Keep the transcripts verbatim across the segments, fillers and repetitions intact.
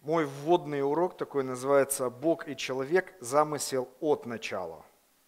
Мой вводный урок такой называется «Бог и человек. Замысел от начала».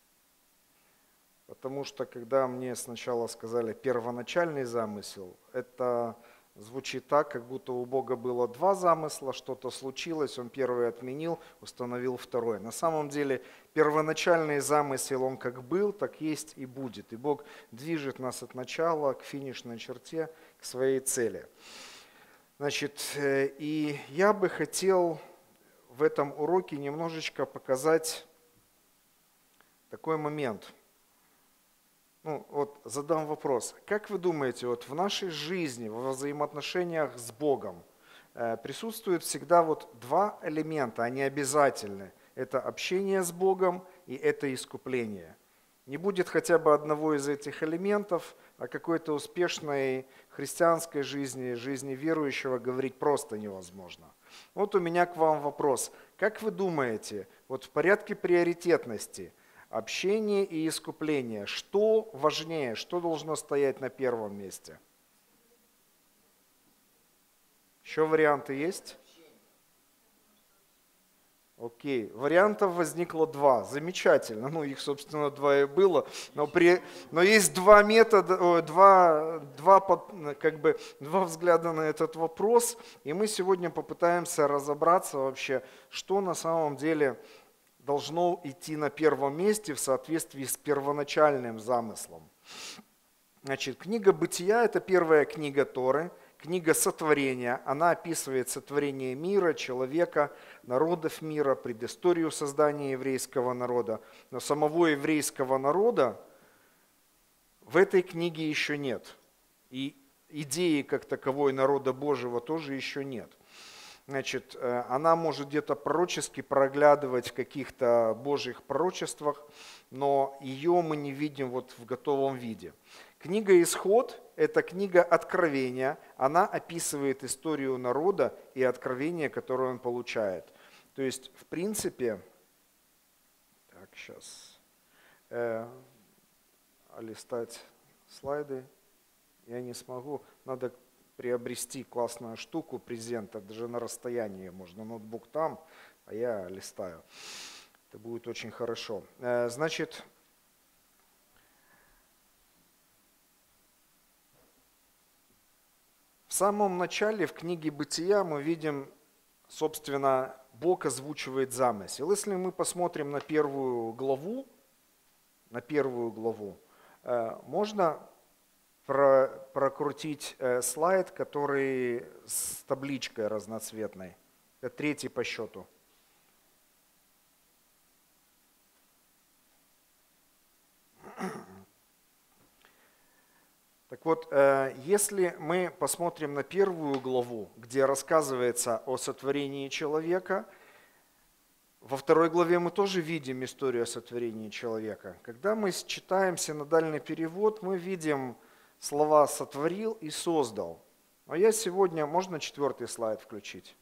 Потому что когда мне сначала сказали первоначальный замысел, это звучит так, как будто у Бога было два замысла, что-то случилось, Он первый отменил, установил второй. На самом деле первоначальный замысел, он как был, так есть и будет. И Бог движет нас от начала к финишной черте, к своей цели. Значит, и я бы хотел в этом уроке немножечко показать такой момент. Ну, вот задам вопрос. Как вы думаете, вот в нашей жизни, во взаимоотношениях с Богом э, присутствуют всегда вот два элемента, они обязательны. Это общение с Богом и это искупление. Не будет хотя бы одного из этих элементов, о какой-то успешной христианской жизни, жизни верующего говорить просто невозможно. Вот у меня к вам вопрос. Как вы думаете, вот в порядке приоритетности, общение и искупление, что важнее, что должно стоять на первом месте? Еще варианты есть? Окей, вариантов возникло два. Замечательно. Ну, их, собственно, два и было. Но, при, но есть два метода, два, два, как бы, два взгляда на этот вопрос. И мы сегодня попытаемся разобраться вообще, что на самом деле должно идти на первом месте в соответствии с первоначальным замыслом. Значит, книга Бытия – это первая книга Торы. Книга сотворения, она описывает сотворение мира, человека, народов мира, предысторию создания еврейского народа. Но самого еврейского народа в этой книге еще нет. И идеи как таковой народа Божьего тоже еще нет. Значит, она может где-то пророчески проглядывать в каких-то Божьих пророчествах, но ее мы не видим вот в готовом виде. Книга «Исход» – это книга откровения, она описывает историю народа и откровение, которое он получает. То есть, в принципе, так, сейчас, э, листать слайды я не смогу, надо приобрести классную штуку, презент, даже на расстоянии можно, ноутбук там, а я листаю. Это будет очень хорошо. Э, значит, в самом начале в книге Бытия мы видим, собственно, Бог озвучивает замысел. Если мы посмотрим на первую главу, на первую главу, можно прокрутить слайд, который с табличкой разноцветной. Это третий по счету. Так вот, если мы посмотрим на первую главу, где рассказывается о сотворении человека, во второй главе мы тоже видим историю о сотворении человека. Когда мы читаем синодальный перевод, мы видим слова «сотворил» и «создал». Но я сегодня, можно четвертый слайд включить?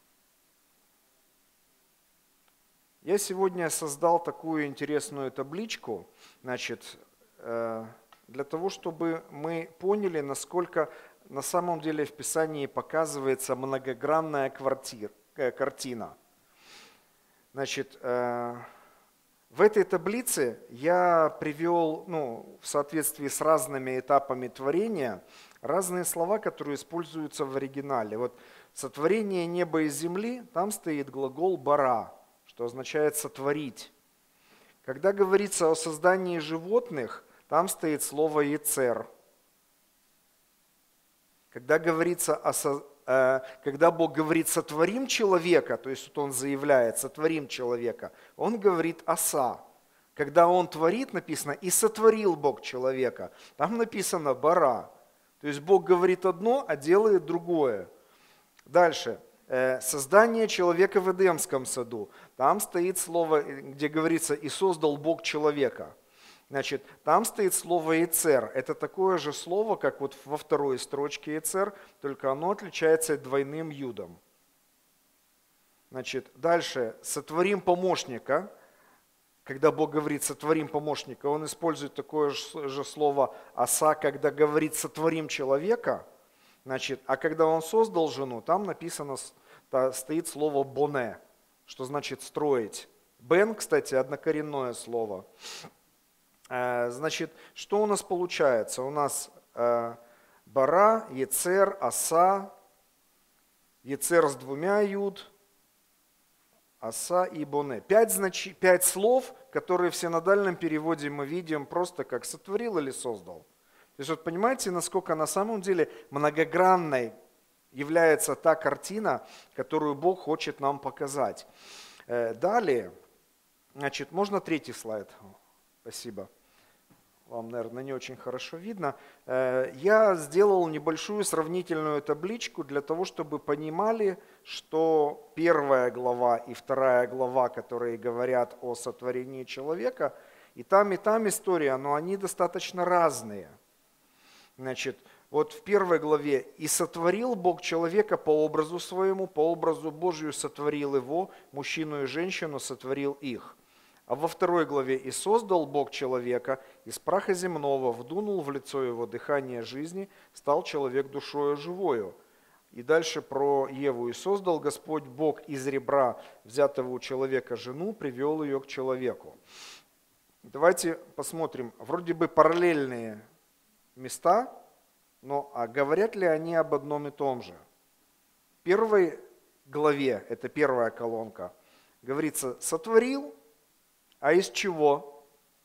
Я сегодня создал такую интересную табличку, значит, для того, чтобы мы поняли, насколько на самом деле в Писании показывается многогранная квартир, э, картина. Значит, э, в этой таблице я привел, ну, в соответствии с разными этапами творения, разные слова, которые используются в оригинале. Вот сотворение неба и земли, там стоит глагол «бара», что означает «сотворить». Когда говорится о создании животных, там стоит слово «ецер». Когда, говорится о, э, когда Бог говорит «сотворим человека», то есть вот Он заявляет «сотворим человека», Он говорит «оса». Когда Он творит, написано «и сотворил Бог человека», там написано «бара». То есть Бог говорит одно, а делает другое. Дальше. Э, создание человека в Эдемском саду. Там стоит слово, где говорится «и создал Бог человека». Значит, там стоит слово «ецер». Это такое же слово, как вот во второй строчке «ецер», только оно отличается двойным юдом. Значит, дальше «сотворим помощника». Когда Бог говорит «сотворим помощника», Он использует такое же слово «оса», когда говорит «сотворим человека». Значит, а когда Он создал жену, там написано стоит слово «боне», что значит «строить». «Бен», кстати, однокоренное слово. Значит, что у нас получается? У нас бара, ецер, аса, ецер с двумя юд, аса и боне. Пять, значи, пять слов, которые в синодальном переводе мы видим просто как «сотворил» или «создал». То есть вот понимаете, насколько на самом деле многогранной является та картина, которую Бог хочет нам показать. Далее, значит, можно третий слайд? Спасибо. Вам, наверное, не очень хорошо видно. Я сделал небольшую сравнительную табличку для того, чтобы понимали, что первая глава и вторая глава, которые говорят о сотворении человека, и там, и там история, но они достаточно разные. Значит, вот в первой главе «И сотворил Бог человека по образу своему, по образу Божию сотворил его, мужчину и женщину сотворил их». А во второй главе «И создал Бог человека, из праха земного вдунул в лицо его дыхание жизни, стал человек душою живою». И дальше про Еву. «И создал Господь Бог из ребра, взятого у человека жену, привел ее к человеку». Давайте посмотрим. Вроде бы параллельные места, но а говорят ли они об одном и том же? В первой главе, это первая колонка, говорится «сотворил». А из чего?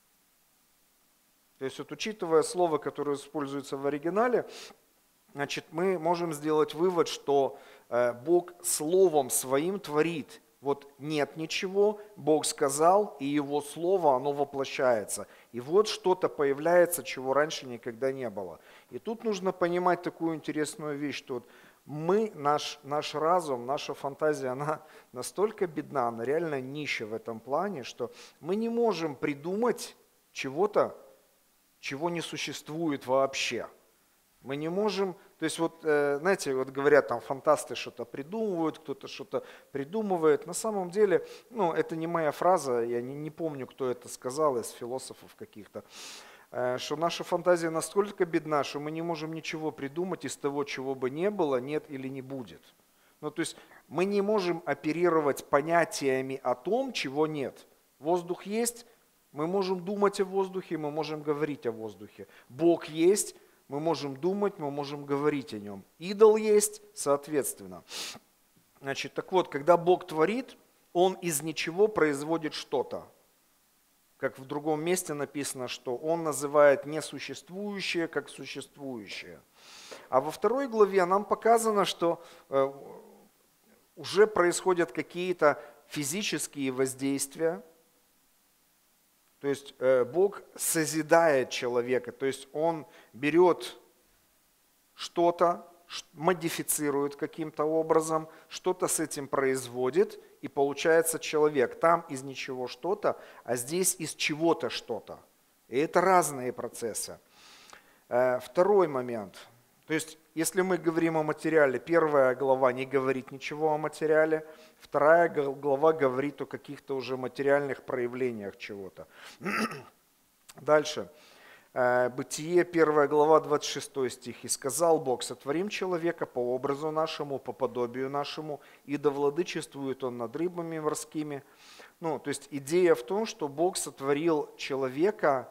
То есть вот учитывая слово, которое используется в оригинале, значит, мы можем сделать вывод, что Бог словом своим творит. Вот нет ничего, Бог сказал, и Его слово, оно воплощается. И вот что-то появляется, чего раньше никогда не было. И тут нужно понимать такую интересную вещь, что вот мы, наш, наш разум, наша фантазия, она настолько бедна, она реально нища в этом плане, что мы не можем придумать чего-то, чего не существует вообще. Мы не можем, то есть вот, знаете, вот говорят, там фантасты что-то придумывают, кто-то что-то придумывает. На самом деле, ну, это не моя фраза, я не, не помню, кто это сказал из философов каких-то, что наша фантазия настолько бедна, что мы не можем ничего придумать из того, чего бы не было, нет или не будет. Ну, то есть мы не можем оперировать понятиями о том, чего нет. Воздух есть, мы можем думать о воздухе, мы можем говорить о воздухе. Бог есть, мы можем думать, мы можем говорить о нем. Идол есть, соответственно. Значит, так вот, когда Бог творит, Он из ничего производит что-то. Как в другом месте написано, что Он называет несуществующее как существующее. А во второй главе нам показано, что уже происходят какие-то физические воздействия. То есть Бог созидает человека, то есть Он берет что-то, модифицирует каким-то образом, что-то с этим производит, и получается человек. Там из ничего что-то, а здесь из чего-то что-то. И это разные процессы. Второй момент. То есть, если мы говорим о материале, первая глава не говорит ничего о материале, вторая глава говорит о каких-то уже материальных проявлениях чего-то. Дальше. Бытие, первая глава, двадцать шестой стих. «И сказал Бог, сотворим человека по образу нашему, по подобию нашему, и да владычествует он над рыбами морскими». Ну, то есть идея в том, что Бог сотворил человека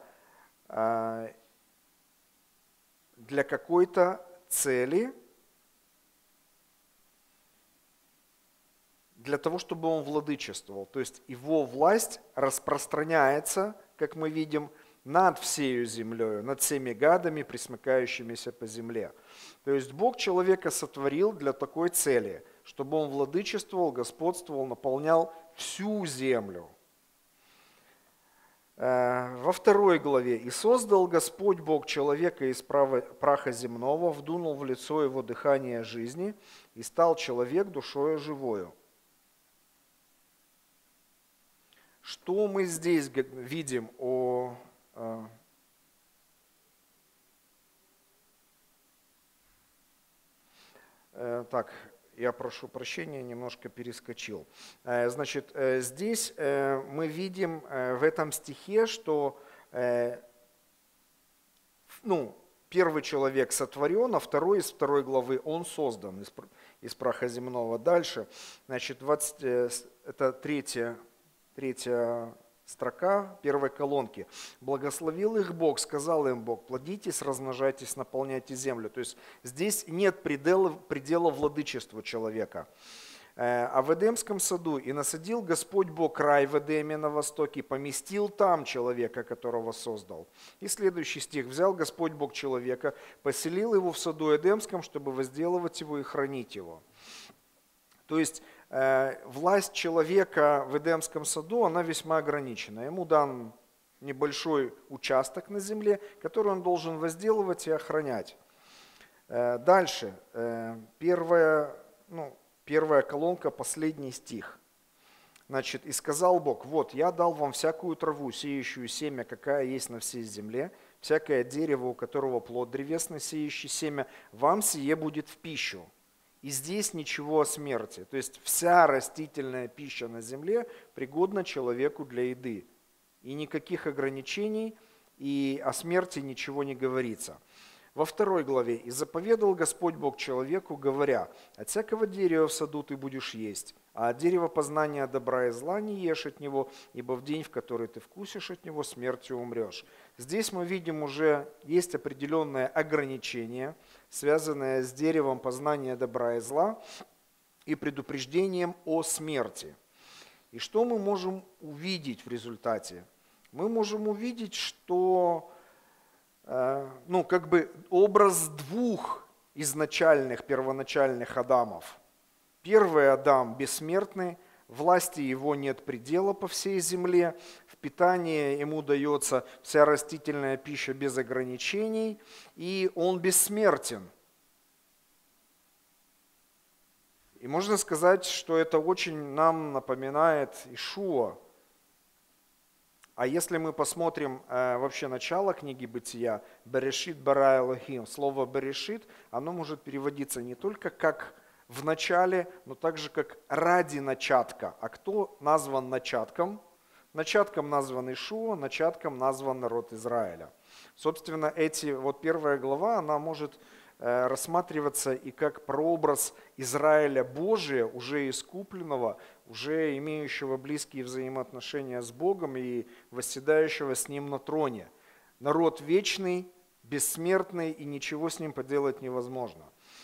для какой-то цели, для того, чтобы он владычествовал. То есть его власть распространяется, как мы видим, над всею землею, над всеми гадами, пресмыкающимися по земле. То есть Бог человека сотворил для такой цели, чтобы он владычествовал, господствовал, наполнял всю землю. Во второй главе. «И создал Господь Бог человека из праха земного, вдунул в лицо его дыхание жизни, и стал человек душою живою». Что мы здесь видим о... Так, я прошу прощения, немножко перескочил. Значит, здесь мы видим в этом стихе, что ну, первый человек сотворен, а второй из второй главы он создан из, из праха земного. Дальше, значит, двадцать, это третья, третья строка первой колонки. «Благословил их Бог, сказал им Бог, плодитесь, размножайтесь, наполняйте землю». То есть здесь нет предела, предела владычеству человека. А в Эдемском саду «И насадил Господь Бог рай в Эдеме на востоке, поместил там человека, которого создал». И следующий стих. «Взял Господь Бог человека, поселил его в саду Эдемском, чтобы возделывать его и хранить его». То есть э, власть человека в Эдемском саду, она весьма ограничена. Ему дан небольшой участок на земле, который он должен возделывать и охранять. Э, дальше. Э, первая, ну, Первая колонка, последний стих. Значит, «И сказал Бог, вот, я дал вам всякую траву, сеющую семя, какая есть на всей земле, всякое дерево, у которого плод древесный, сеющий семя, вам сие будет в пищу». И здесь ничего о смерти. То есть вся растительная пища на земле пригодна человеку для еды. И никаких ограничений, и о смерти ничего не говорится. Во второй главе «И заповедал Господь Бог человеку, говоря, от всякого дерева в саду ты будешь есть, а от дерева познания добра и зла не ешь от него, ибо в день, в который ты вкусишь от него, смертью умрешь». Здесь мы видим уже есть определенное ограничение, связанное с деревом познания добра и зла и предупреждением о смерти. И что мы можем увидеть в результате? Мы можем увидеть, что ну, как бы образ двух изначальных, первоначальных Адамов. Первый Адам бессмертный, власти его нет предела по всей земле, в питании ему дается вся растительная пища без ограничений, и он бессмертен. И можно сказать, что это очень нам напоминает Ишуа. А если мы посмотрим э, вообще начало книги Бытия, «Берешит бара Элохим», слово «берешит», оно может переводиться не только как «в начале», но также как «ради начатка». А кто назван начатком? Начатком назван Ишуа, начатком назван народ Израиля. Собственно, эти, вот первая глава, она может э, рассматриваться и как прообраз Израиля Божия, уже искупленного, уже имеющего близкие взаимоотношения с Богом и восседающего с Ним на троне. Народ вечный, бессмертный, и ничего с ним поделать невозможно.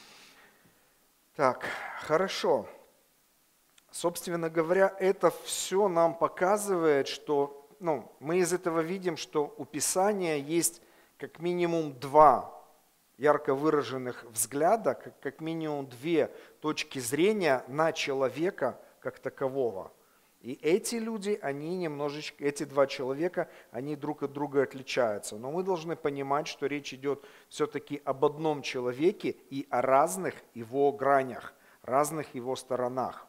Так, хорошо. Собственно говоря, это все нам показывает, что ну, мы из этого видим, что у Писания есть как минимум два ярко выраженных взгляда, как, как минимум две точки зрения на человека как такового. И эти люди, они немножечко, эти два человека, они друг от друга отличаются. Но мы должны понимать, что речь идет все-таки об одном человеке и о разных его гранях, разных его сторонах.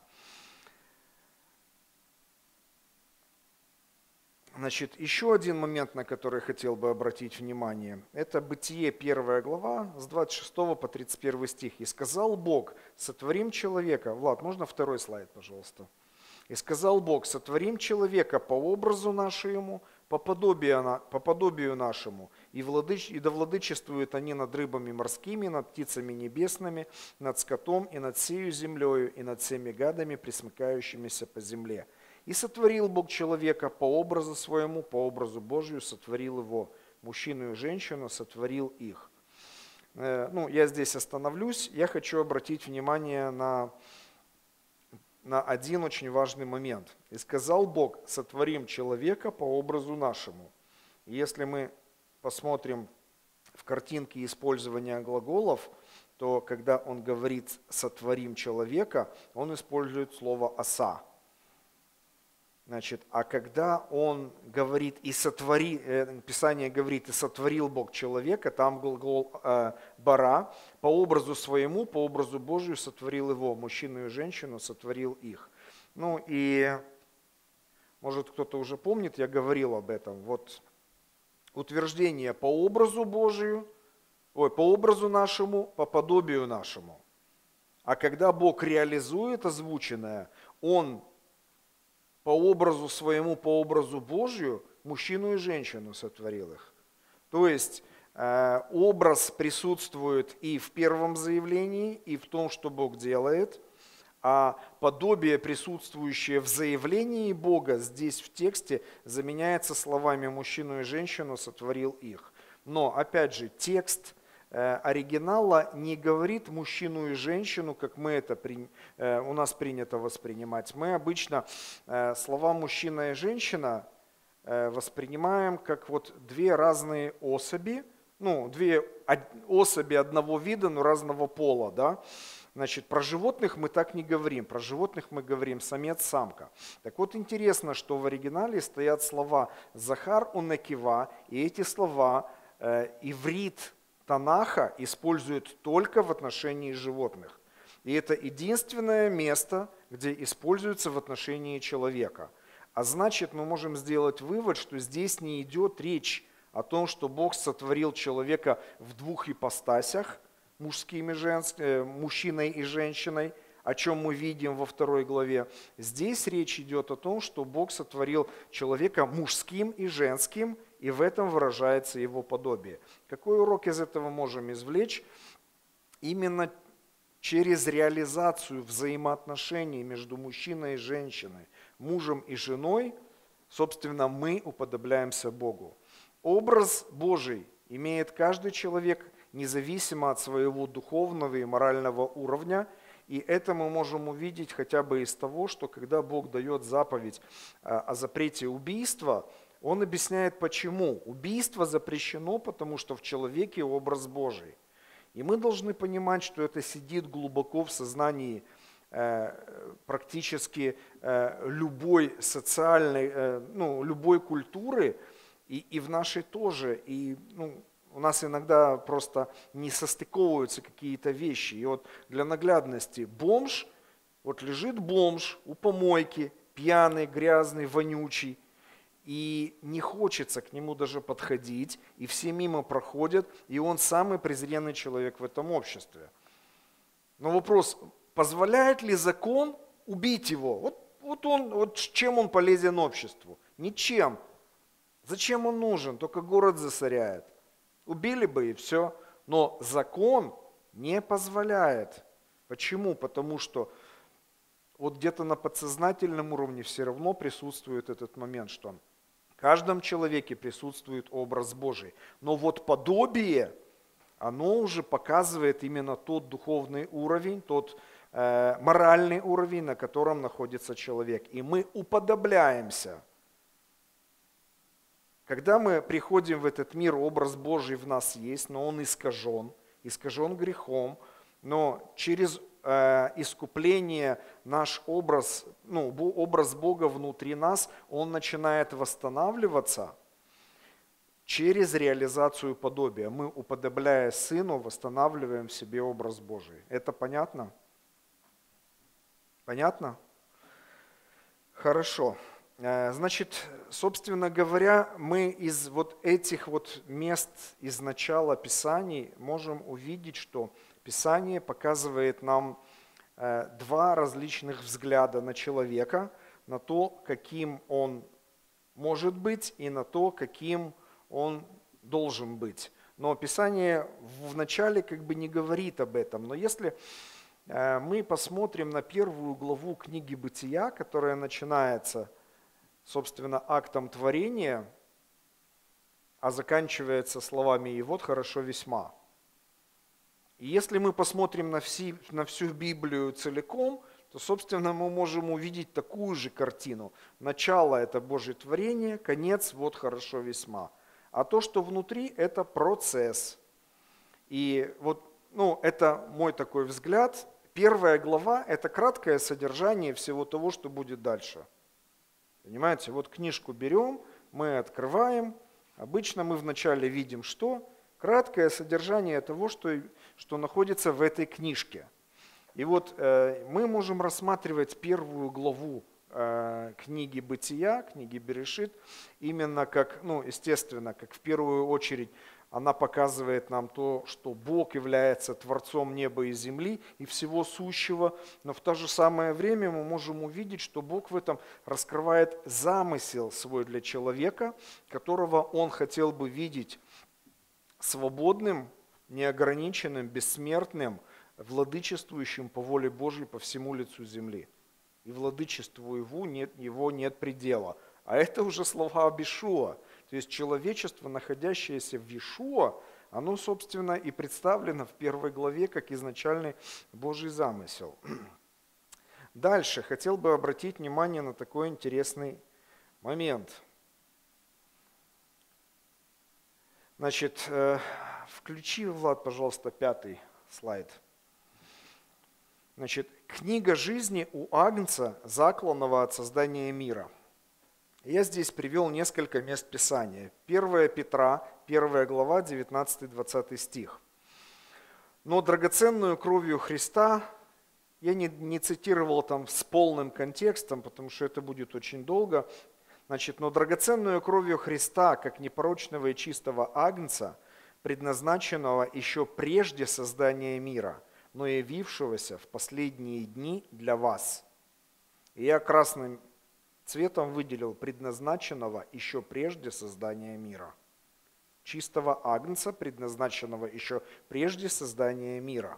Значит, еще один момент, на который хотел бы обратить внимание, это Бытие, первая глава, с двадцать шестого по тридцать первый стих. «И сказал Бог, сотворим человека». Влад, можно второй слайд, пожалуйста? «И сказал Бог, сотворим человека по образу нашему, по подобию, по подобию нашему, и, владыч, и да владычествуют они над рыбами морскими, над птицами небесными, над скотом и над сею землею, и над всеми гадами, пресмыкающимися по земле. И сотворил Бог человека по образу своему, по образу Божию сотворил его, мужчину и женщину сотворил их». Ну, я здесь остановлюсь. Я хочу обратить внимание на, на один очень важный момент. «И сказал Бог, сотворим человека по образу нашему». И если мы посмотрим в картинке использования глаголов, то когда он говорит «сотворим человека», он использует слово «оса». Значит, а когда он говорит и сотвори, Писание говорит и сотворил Бог человека, там глагол э, бара, по образу своему, по образу Божию сотворил его, мужчину и женщину сотворил их. Ну и, может кто-то уже помнит, я говорил об этом, вот утверждение по образу Божию, ой, по образу нашему, по подобию нашему. А когда Бог реализует озвученное, Он по образу своему, по образу Божию, мужчину и женщину сотворил их. То есть Э, образ присутствует и в первом заявлении, и в том, что Бог делает. А подобие, присутствующее в заявлении Бога, здесь в тексте заменяется словами «мужчину и женщину сотворил их». Но, опять же, текст э, оригинала не говорит мужчину и женщину, как мы это при, э, у нас принято воспринимать. Мы обычно э, слова «мужчина» и «женщина» э, воспринимаем как вот две разные особи, ну, две особи одного вида, но разного пола, да. Значит, про животных мы так не говорим, про животных мы говорим самец-самка. Так вот, интересно, что в оригинале стоят слова «захар унекива», и эти слова э, иврит Танаха использует только в отношении животных. И это единственное место, где используется в отношении человека. А значит, мы можем сделать вывод, что здесь не идет речь о том, что Бог сотворил человека в двух ипостасях, мужскими, женскими, мужчиной и женщиной, о чем мы видим во второй главе. Здесь речь идет о том, что Бог сотворил человека мужским и женским, и в этом выражается его подобие. Какой урок из этого можем извлечь? Именно через реализацию взаимоотношений между мужчиной и женщиной, мужем и женой, собственно, мы уподобляемся Богу. Образ Божий имеет каждый человек независимо от своего духовного и морального уровня. И это мы можем увидеть хотя бы из того, что когда Бог дает заповедь о запрете убийства, Он объясняет, почему. Убийство запрещено, потому что в человеке образ Божий. И мы должны понимать, что это сидит глубоко в сознании практически любой социальной, ну, любой культуры, и, и в нашей тоже. И, ну, у нас иногда просто не состыковываются какие-то вещи. И вот для наглядности бомж, вот лежит бомж у помойки, пьяный, грязный, вонючий, и не хочется к нему даже подходить, и все мимо проходят, и он самый презренный человек в этом обществе. Но вопрос, позволяет ли закон убить его? Вот, вот, он, вот чем он полезен обществу? Ничем. Зачем он нужен? Только город засоряет. Убили бы и все. Но закон не позволяет. Почему? Потому что вот где-то на подсознательном уровне все равно присутствует этот момент, что в каждом человеке присутствует образ Божий. Но вот подобие, оно уже показывает именно тот духовный уровень, тот э, моральный уровень, на котором находится человек. И мы уподобляемся. Когда мы приходим в этот мир, образ Божий в нас есть, но он искажен, искажен грехом, но через э, искупление наш образ, ну, образ Бога внутри нас, он начинает восстанавливаться через реализацию подобия. Мы, уподобляя Сыну, восстанавливаем в себе образ Божий. Это понятно? Понятно? Хорошо. Значит, собственно говоря, мы из вот этих вот мест, из начала Писаний можем увидеть, что Писание показывает нам два различных взгляда на человека, на то, каким он может быть, и на то, каким он должен быть. Но Писание вначале как бы не говорит об этом. Но если мы посмотрим на первую главу книги Бытия, которая начинается, собственно, актом творения, а заканчивается словами «и вот хорошо весьма». И если мы посмотрим на, все, на всю Библию целиком, то, собственно, мы можем увидеть такую же картину. Начало – это Божье творение, конец – вот хорошо весьма. А то, что внутри – это процесс. И вот, ну, это мой такой взгляд. Первая глава – это краткое содержание всего того, что будет дальше. Понимаете, вот книжку берем, мы открываем. Обычно мы вначале видим что? Краткое содержание того, что, что находится в этой книжке. И вот э, мы можем рассматривать первую главу э, книги Бытия, книги Берешит, именно как, ну, естественно, как в первую очередь она показывает нам то, что Бог является Творцом неба и земли и всего сущего, но в то же самое время мы можем увидеть, что Бог в этом раскрывает замысел свой для человека, которого Он хотел бы видеть с свободным, неограниченным, бессмертным, владычествующим по воле Божьей по всему лицу земли. И владычеству его нет, его нет предела. А это уже слова об Иешуа. То есть человечество, находящееся в Иешуа, оно, собственно, и представлено в первой главе как изначальный Божий замысел. Дальше хотел бы обратить внимание на такой интересный момент. Значит, включи, Влад, пожалуйста, пятый слайд. Значит, книга жизни у Агнца, закланного от создания мира. Я здесь привел несколько мест Писания. первое Петра, первая глава, девятнадцатый-двадцатый стих. Но драгоценную кровью Христа, я не, не цитировал там с полным контекстом, потому что это будет очень долго. Значит, но драгоценную кровью Христа, как непорочного и чистого Агнца, предназначенного еще прежде создания мира, но явившегося в последние дни для вас. И я красным цветом выделил предназначенного еще прежде создания мира. Чистого Агнца, предназначенного еще прежде создания мира.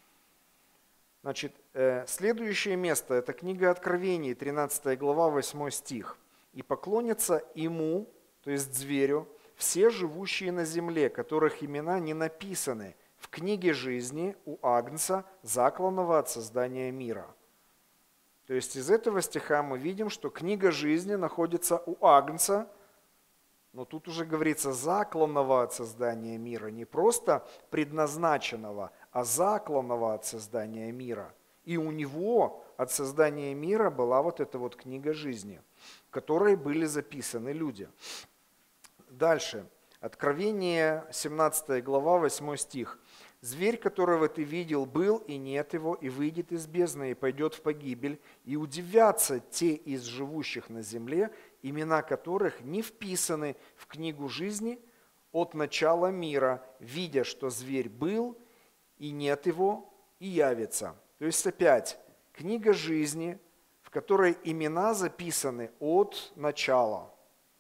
Значит, следующее место – это книга Откровений, тринадцатая глава, восьмой стих. «И поклонятся ему, то есть зверю, все живущие на земле, которых имена не написаны в книге жизни у Агнца, закланного от создания мира». То есть из этого стиха мы видим, что книга жизни находится у Агнца, но тут уже говорится закланного от создания мира, не просто предназначенного, а закланного от создания мира. И у него от создания мира была вот эта вот книга жизни, в которой были записаны люди. Дальше. Откровение, семнадцатая глава, восьмой стих. «Зверь, которого ты видел, был, и нет его, и выйдет из бездны, и пойдет в погибель, и удивятся те из живущих на земле, имена которых не вписаны в книгу жизни от начала мира, видя, что зверь был, и нет его, и явится». То есть опять, книга жизни, в которой имена записаны от начала.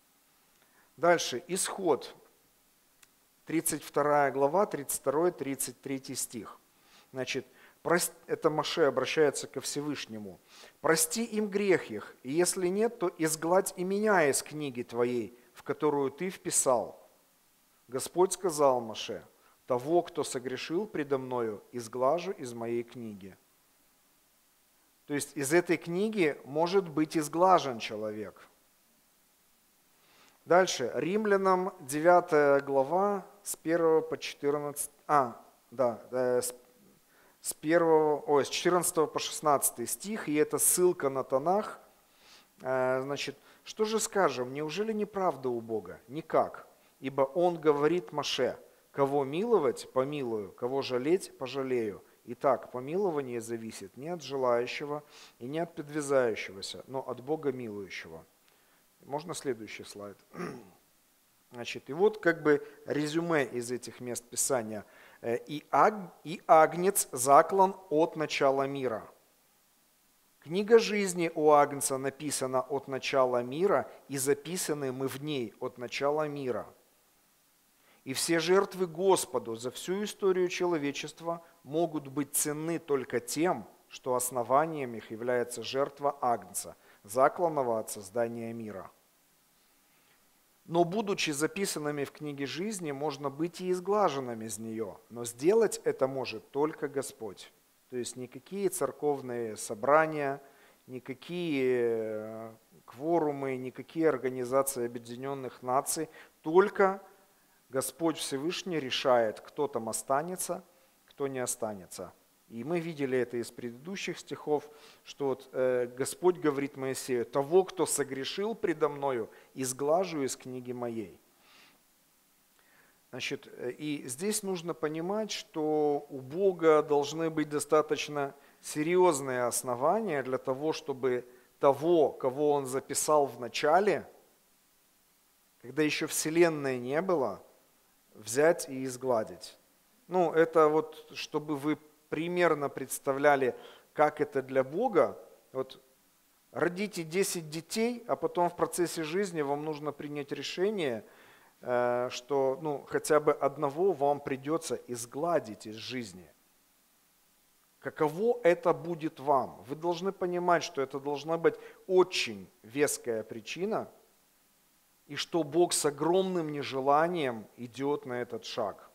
Дальше, Исход, тридцать вторая глава, тридцать второй — тридцать третий стих. Значит, это Моше обращается ко Всевышнему. «Прости им грех их, и если нет, то изгладь и меня из книги твоей, в которую ты вписал». Господь сказал Моше: «Того, кто согрешил предо мною, изглажу из моей книги». То есть из этой книги может быть изглажен человек. Дальше, Римлянам девятая глава, с первого по четырнадцатый, а, да, с, с, первого, ой, с четырнадцатого по шестнадцатый стих, и это ссылка на Танах. Значит, что же скажем, неужели неправда у Бога? Никак, ибо Он говорит Моше: «Кого миловать, помилую, кого жалеть, пожалею». Итак, помилование зависит не от желающего и не от подвязающегося, но от Бога милующего. Можно следующий слайд? Значит, и вот как бы резюме из этих мест Писания. «И, аг, и агнец заклан от начала мира». Книга жизни у Агнца написана от начала мира, и записаны мы в ней от начала мира. И все жертвы Господу за всю историю человечества могут быть ценны только тем, что основанием их является жертва Агнца, закланного от создания мира. Но, будучи записанными в книге жизни, можно быть и изглаженными из нее, но сделать это может только Господь. То есть никакие церковные собрания, никакие кворумы, никакие организации Объединенных Наций, только Господь Всевышний решает, кто там останется, кто не останется. И мы видели это из предыдущих стихов, что вот, э, Господь говорит Моисею: «Того, кто согрешил предо мною, изглажу из книги моей». Значит, и здесь нужно понимать, что у Бога должны быть достаточно серьезные основания для того, чтобы того, кого Он записал в начале, когда еще Вселенной не было, взять и изгладить. Ну, это вот, чтобы вы примерно представляли, как это для Бога. Вот родите десять детей, а потом в процессе жизни вам нужно принять решение, э, что ну, хотя бы одного вам придется изгладить из жизни. Каково это будет вам? Вы должны понимать, что это должна быть очень веская причина, и что Бог с огромным нежеланием идет на этот шаг.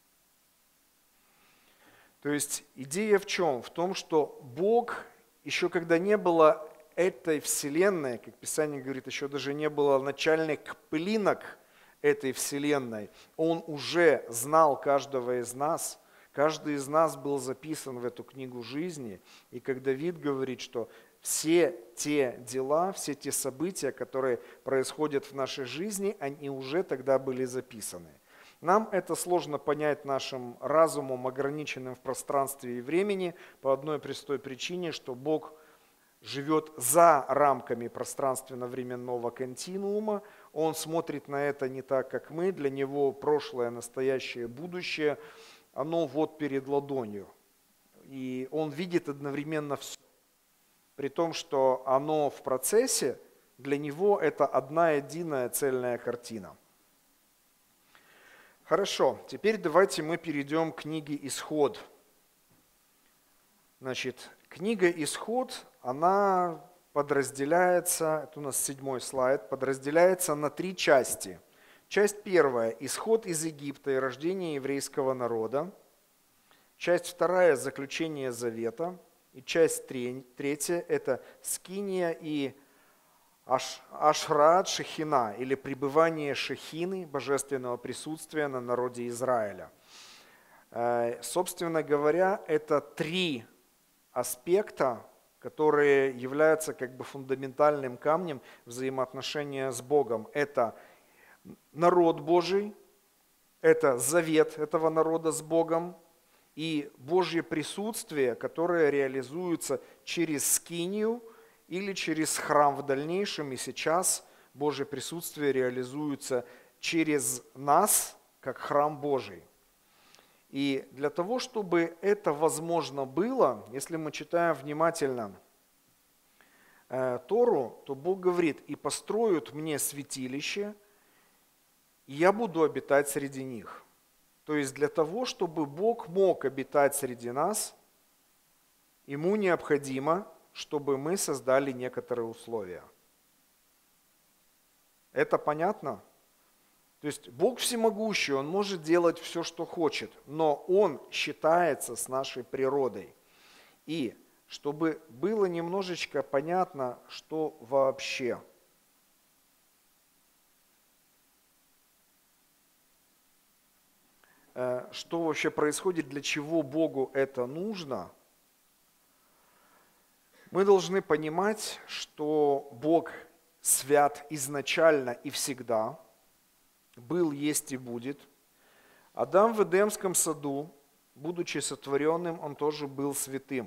То есть идея в чем? В том, что Бог, еще когда не было этой вселенной, как Писание говорит, еще даже не было начальных пылинок этой вселенной, Он уже знал каждого из нас. Каждый из нас был записан в эту книгу жизни. И как Давид говорит, что все те дела, все те события, которые происходят в нашей жизни, они уже тогда были записаны. Нам это сложно понять нашим разумом, ограниченным в пространстве и времени, по одной простой причине, что Бог живет за рамками пространственно-временного континуума. Он смотрит на это не так, как мы. Для Него прошлое, настоящее, будущее, оно вот перед ладонью. И Он видит одновременно все. При том, что оно в процессе, для Него это одна единая цельная картина. Хорошо, теперь давайте мы перейдем к книге «Исход». Значит, книга «Исход», она подразделяется, это у нас седьмой слайд, подразделяется на три части. Часть первая – исход из Египта и рождение еврейского народа. Часть вторая – заключение завета. И часть третья – это скиния и аш, ашрат шехина, или пребывание шехины, божественного присутствия на народе Израиля. Собственно говоря, это три аспекта, которые являются как бы фундаментальным камнем взаимоотношения с Богом. Это народ Божий, это завет этого народа с Богом и Божье присутствие, которое реализуется через скинию или через храм в дальнейшем. И сейчас Божье присутствие реализуется через нас, как храм Божий. И для того, чтобы это возможно было, если мы читаем внимательно э, Тору, то Бог говорит: «И построят мне святилище, и я буду обитать среди них». То есть для того, чтобы Бог мог обитать среди нас, Ему необходимо, чтобы мы создали некоторые условия. Это понятно? То есть Бог всемогущий, Он может делать все, что хочет, но Он считается с нашей природой. И чтобы было немножечко понятно, что вообще что вообще происходит, для чего Богу это нужно, мы должны понимать, что Бог свят изначально и всегда, был, есть и будет. Адам в Эдемском саду, будучи сотворенным, он тоже был святым.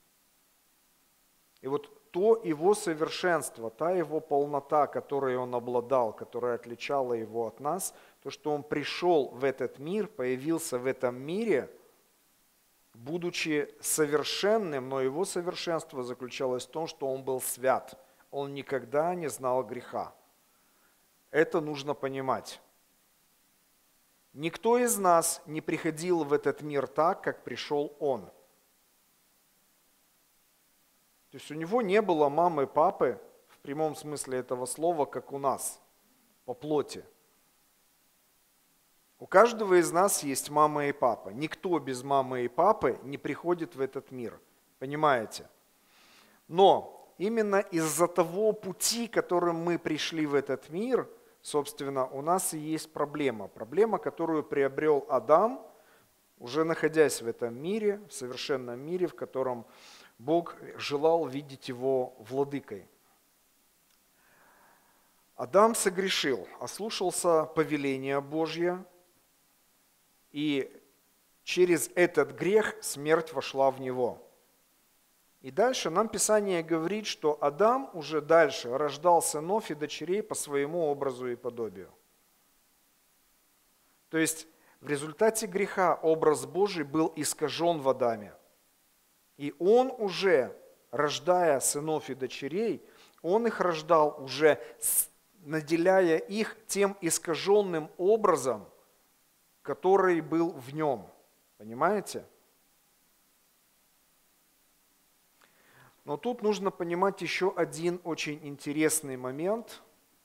И вот то его совершенство, та его полнота, которой он обладал, которая отличала его от нас, то, что он пришел в этот мир, появился в этом мире, будучи совершенным, но его совершенство заключалось в том, что он был свят. Он никогда не знал греха. Это нужно понимать. Никто из нас не приходил в этот мир так, как пришел он. То есть у него не было мамы и папы, в прямом смысле этого слова, как у нас, по плоти. У каждого из нас есть мама и папа. Никто без мамы и папы не приходит в этот мир. Понимаете? Но именно из-за того пути, которым мы пришли в этот мир, собственно, у нас и есть проблема. Проблема, которую приобрел Адам, уже находясь в этом мире, в совершенном мире, в котором Бог желал видеть его владыкой. Адам согрешил, ослушался повеления Божье, и через этот грех смерть вошла в него. И дальше нам Писание говорит, что Адам уже дальше рождал сынов и дочерей по своему образу и подобию. То есть в результате греха образ Божий был искажен в Адаме. И он уже, рождая сынов и дочерей, он их рождал уже наделяя их тем искаженным образом, который был в нем. Понимаете? Но тут нужно понимать еще один очень интересный момент.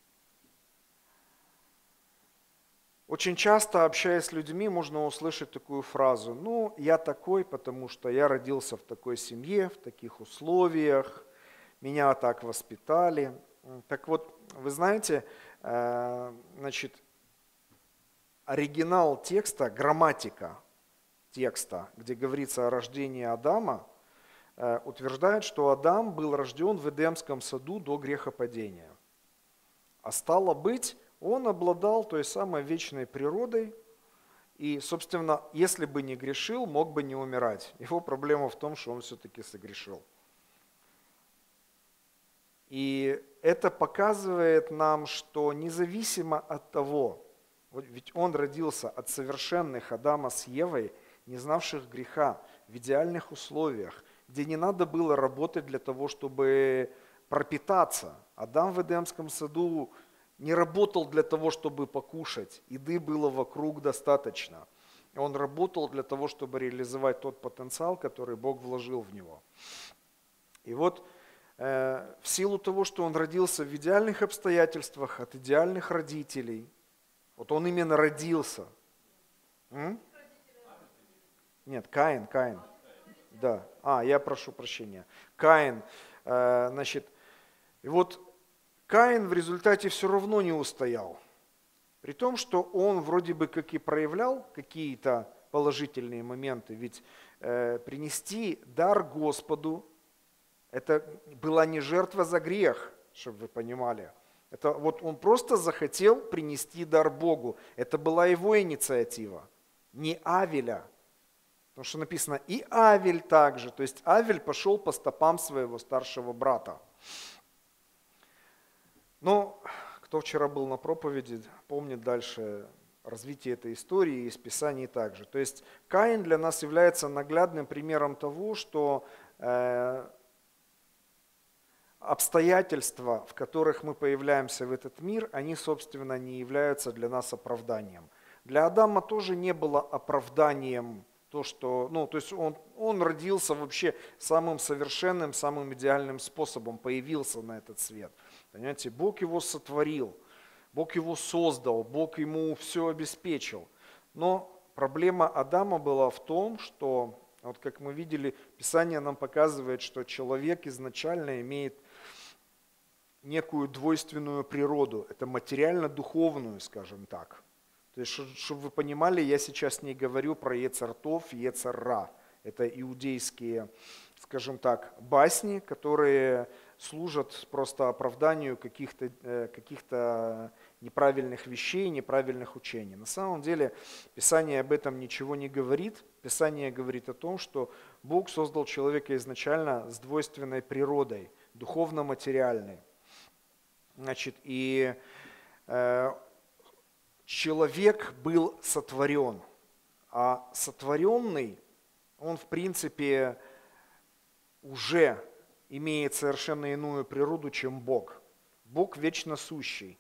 Очень часто, общаясь с людьми, можно услышать такую фразу: ну, я такой, потому что я родился в такой семье, в таких условиях, меня так воспитали. Так вот, вы знаете, значит, оригинал текста, грамматика текста, где говорится о рождении Адама, утверждает, что Адам был рожден в Эдемском саду до грехопадения. А стало быть, он обладал той самой вечной природой, и, собственно, если бы не грешил, мог бы не умирать. Его проблема в том, что он все-таки согрешил. И это показывает нам, что независимо от того, ведь он родился от совершенных Адама с Евой, не знавших греха, в идеальных условиях, где не надо было работать для того, чтобы пропитаться. Адам в Эдемском саду не работал для того, чтобы покушать. Еды было вокруг достаточно. Он работал для того, чтобы реализовать тот потенциал, который Бог вложил в него. И вот э, в силу того, что он родился в идеальных обстоятельствах, от идеальных родителей, вот он именно родился. М? Нет, Каин, Каин. Да. А, я прошу прощения. Каин, э, значит, и вот Каин в результате все равно не устоял. При том, что он вроде бы как и проявлял какие-то положительные моменты, ведь э, принести дар Господу, это была не жертва за грех, чтобы вы понимали. Это вот он просто захотел принести дар Богу. Это была его инициатива, не Авеля. Потому что написано и Авель также. То есть Авель пошел по стопам своего старшего брата. Но кто вчера был на проповеди, помнит дальше развитие этой истории из Писаний также. То есть Каин для нас является наглядным примером того, что э, обстоятельства, в которых мы появляемся в этот мир, они, собственно, не являются для нас оправданием. Для Адама тоже не было оправданием то, что, ну, то есть он, он родился вообще самым совершенным, самым идеальным способом, появился на этот свет. Понимаете, Бог его сотворил, Бог его создал, Бог ему все обеспечил. Но проблема Адама была в том, что, вот как мы видели, Писание нам показывает, что человек изначально имеет некую двойственную природу, это материально-духовную, скажем так. То есть, чтобы вы понимали, я сейчас не говорю про Йецер Тов и Йецер Ра. Это иудейские, скажем так, басни, которые служат просто оправданию каких-то каких-то неправильных вещей, неправильных учений. На самом деле Писание об этом ничего не говорит. Писание говорит о том, что Бог создал человека изначально с двойственной природой, духовно-материальной. Значит, и э, человек был сотворен, а сотворенный, он в принципе уже имеет совершенно иную природу, чем Бог. Бог вечно сущий,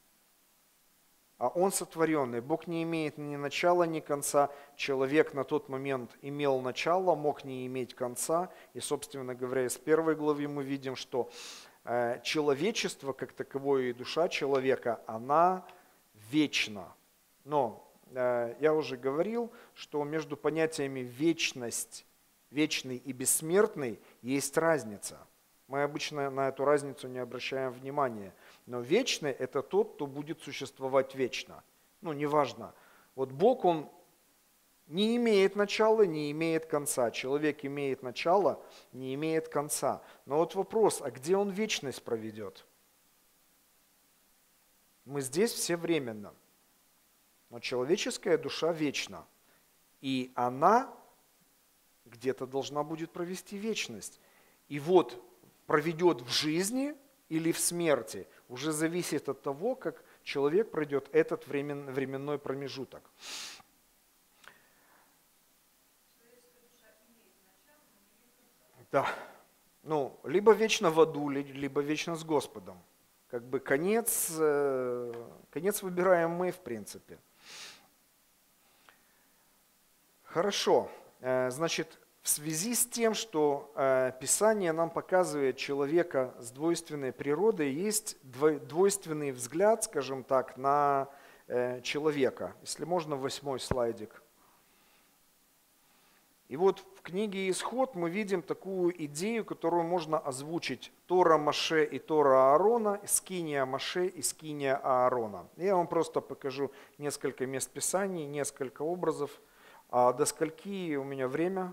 а он сотворенный. Бог не имеет ни начала, ни конца. Человек на тот момент имел начало, мог не иметь конца. И, собственно говоря, из первой главы мы видим, что э, человечество, как таковое, и душа человека, она вечна. Но э, я уже говорил, что между понятиями вечность, вечный и бессмертный есть разница. Мы обычно на эту разницу не обращаем внимания. Но вечный – это тот, кто будет существовать вечно. Ну, неважно. Вот Бог, Он не имеет начала, не имеет конца. Человек имеет начало, не имеет конца. Но вот вопрос, а где Он вечность проведет? Мы здесь все временно. Но человеческая душа вечна. И она где-то должна будет провести вечность. И вот проведет в жизни или в смерти, уже зависит от того, как человек пройдет этот времен, временной промежуток. Да. Ну, либо вечно в аду, либо вечно с Господом. Как бы конец, э, конец выбираем мы, в принципе. Хорошо. Э, значит, в связи с тем, что э, Писание нам показывает человека с двойственной природой, есть двойственный взгляд, скажем так, на э, человека. Если можно, восьмой слайдик. И вот в книге «Исход» мы видим такую идею, которую можно озвучить: Тора Моше и Тора Аарона, скиния Моше и скиния Аарона. Я вам просто покажу несколько мест Писаний, несколько образов. А до скольки у меня время?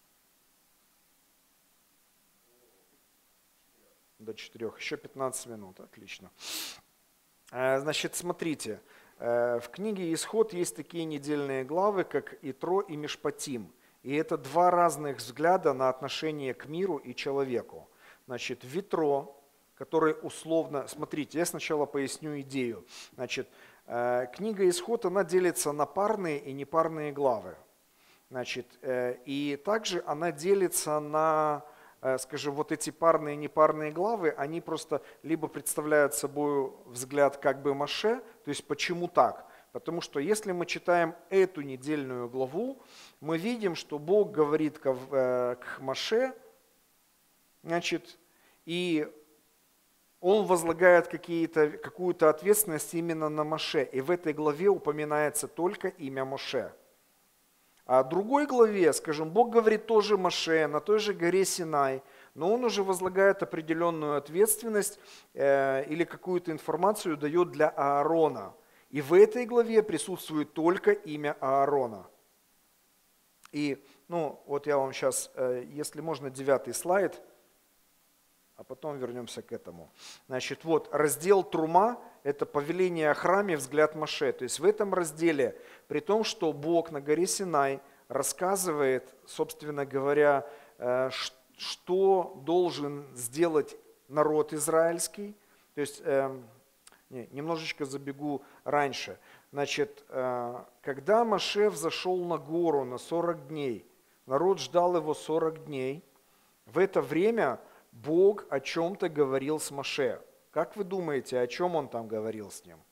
До четырех. Еще пятнадцать минут. Отлично. Значит, смотрите. В книге «Исход» есть такие недельные главы, как Итро и Мишпатим. И это два разных взгляда на отношение к миру и человеку. Значит, в Итро, который условно... Смотрите, я сначала поясню идею. Значит, книга «Исход», она делится на парные и непарные главы. Значит, и также она делится на... Скажем, вот эти парные и непарные главы, они просто либо представляют собой взгляд как бы Моше, то есть почему так? Потому что если мы читаем эту недельную главу, мы видим, что Бог говорит к, к Моше, значит, и Он возлагает какую-то ответственность именно на Моше. И в этой главе упоминается только имя Моше. А в другой главе, скажем, Бог говорит тоже Моше на той же горе Синай, но Он уже возлагает определенную ответственность э, или какую-то информацию дает для Аарона. И в этой главе присутствует только имя Аарона. И, ну, вот я вам сейчас, э, если можно, девятый слайд, а потом вернемся к этому. Значит, вот раздел Трума – это повеление о храме, взгляд Моше. То есть в этом разделе, при том, что Бог на горе Синай рассказывает, собственно говоря, что должен сделать народ израильский. То есть, не, немножечко забегу раньше. Значит, когда Моше взошел на гору на сорок дней, народ ждал его сорок дней, в это время Бог о чем-то говорил с Моше. Как вы думаете, о чем он там говорил с ним?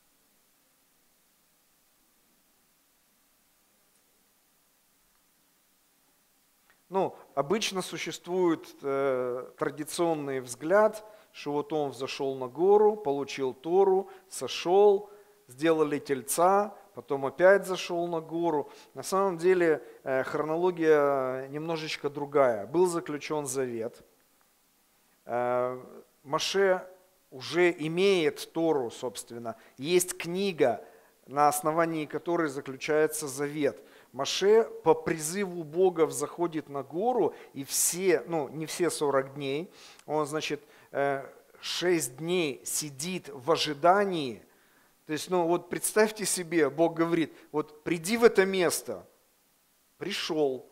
Ну, обычно существует э, традиционный взгляд, что вот он взошел на гору, получил Тору, сошел, сделали тельца, потом опять зашел на гору. На самом деле э, хронология немножечко другая. Был заключен завет. Э, Моше уже имеет Тору, собственно. Есть книга, на основании которой заключается завет. Моше по призыву Бога взаходит на гору, и все, ну не все сорок дней, он, значит, шесть дней сидит в ожидании. То есть, ну вот представьте себе, Бог говорит, вот приди в это место. Пришел.